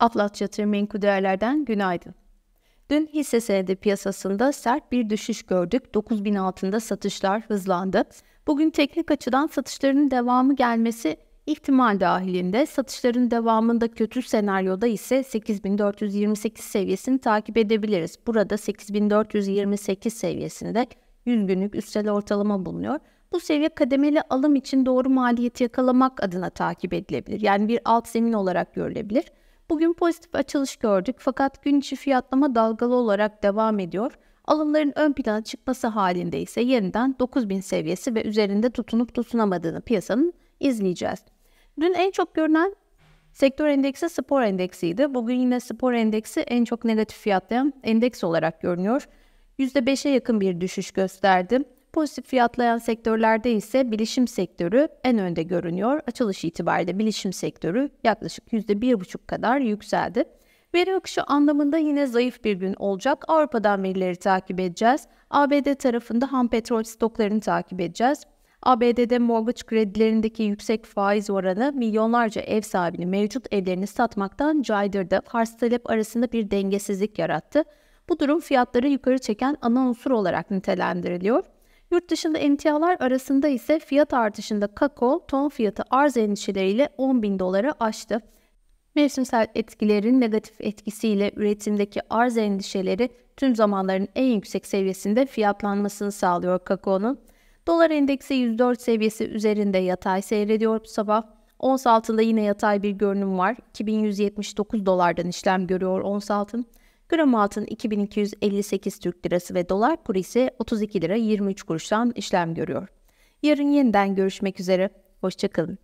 Atlas Yatırım Menkul Değerler'den günaydın. Dün hisse senedi piyasasında sert bir düşüş gördük. 9.000 altında satışlar hızlandı. Bugün teknik açıdan satışların devamı gelmesi ihtimal dahilinde. Satışların devamında kötü senaryoda ise 8.428 seviyesini takip edebiliriz. Burada 8.428 seviyesinde 100 günlük üstel ortalama bulunuyor. Bu seviye kademeli alım için doğru maliyeti yakalamak adına takip edilebilir. Yani bir alt zemin olarak görülebilir. Bugün pozitif açılış gördük fakat gün içi fiyatlama dalgalı olarak devam ediyor. Alımların ön plana çıkması halinde ise yeniden 9.000 seviyesi ve üzerinde tutunup tutunamadığını piyasanın izleyeceğiz. Dün en çok görünen sektör endeksi spor endeksiydi. Bugün yine spor endeksi en çok negatif fiyatlayan endeks olarak görünüyor. %5'e yakın bir düşüş gösterdi. Pozitif fiyatlayan sektörlerde ise bilişim sektörü en önde görünüyor. Açılış itibariyle bilişim sektörü yaklaşık %1,5 kadar yükseldi. Veri akışı anlamında yine zayıf bir gün olacak. Avrupa'dan verileri takip edeceğiz. ABD tarafında ham petrol stoklarını takip edeceğiz. ABD'de mortgage kredilerindeki yüksek faiz oranı milyonlarca ev sahibini mevcut evlerini satmaktan caydırdı. Arz talep arasında bir dengesizlik yarattı. Bu durum fiyatları yukarı çeken ana unsur olarak nitelendiriliyor. Yurt dışında emtialar arasında ise fiyat artışında kakao ton fiyatı arz endişeleriyle 10.000 doları aştı. Mevsimsel etkilerin negatif etkisiyle üretimdeki arz endişeleri tüm zamanların en yüksek seviyesinde fiyatlanmasını sağlıyor kakaonun. Dolar endeksi 104 seviyesi üzerinde yatay seyrediyor bu sabah. Ons altında yine yatay bir görünüm var. 2179 dolardan işlem görüyor ons altın. Gram altın 2258 Türk lirası ve dolar kuru ise 32 lira 23 kuruştan işlem görüyor. Yarın yeniden görüşmek üzere. Hoşça kalın.